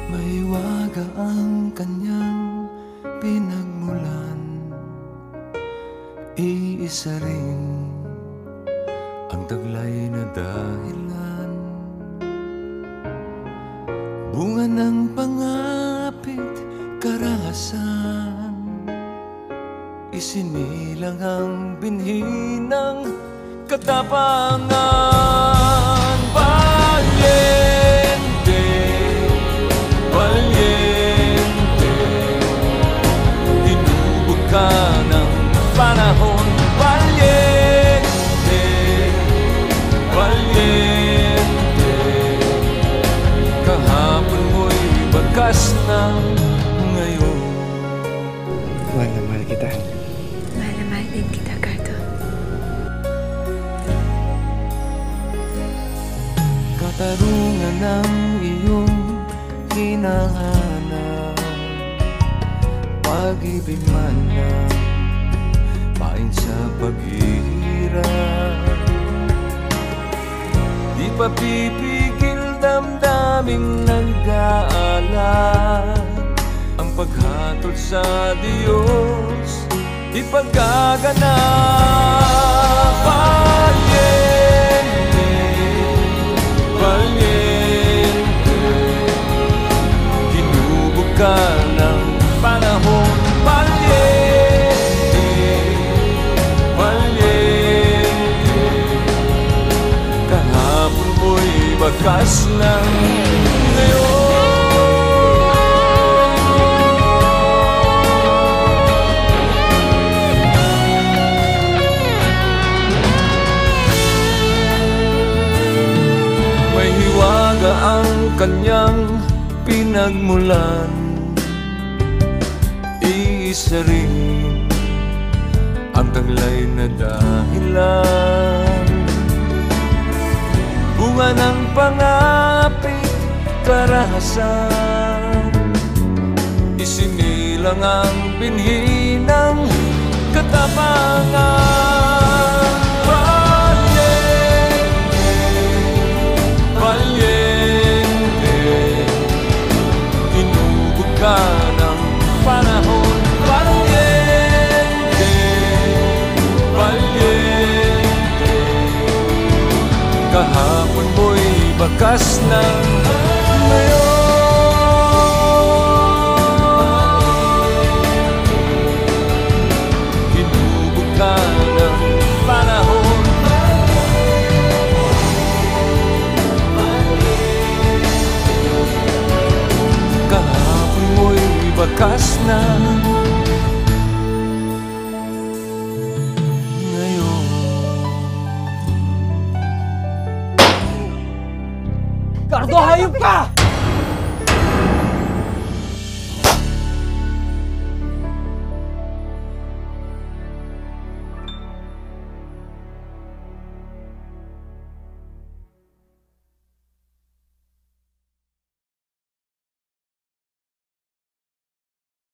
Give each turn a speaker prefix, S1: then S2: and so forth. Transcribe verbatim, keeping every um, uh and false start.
S1: May waga ang kanyang pinagmulan, iisa rin ang taglay na dahilan. Bunga ng pangapit, karahasan, isinilang ang binhi ng katapangan. Valiente, valiente, tinubog ka ng panahon. Valiente, valiente, kahapon mo'y bakas na ngayon.
S2: Mahal na mahal kita.
S3: Mahal na mahal din kita, Cardo.
S1: Katarungan ng iyong hinahanap, pag-ibig man lang, pain sa paghihirap. Di pa pipigil damdaming nag-aalala, ang paghatol sa Diyos di pagkaganap. Valiente, valiente, tinubog ka ng panahon. Valiente, valiente, kahapon mo'y bakas ng ngayon. Ang kanyang pinagmulan, iisa rin ang taglay na dahilan. Bunga ng pangapit, karahasan, isinilang ang binhi ng katapangan. Ka ng panahon. Valiente, valiente, kahapon mo'y bakas ng ngayon. Tinubog ka ng panahon. Bakas na ngayon.
S4: Cardo, hayop ka!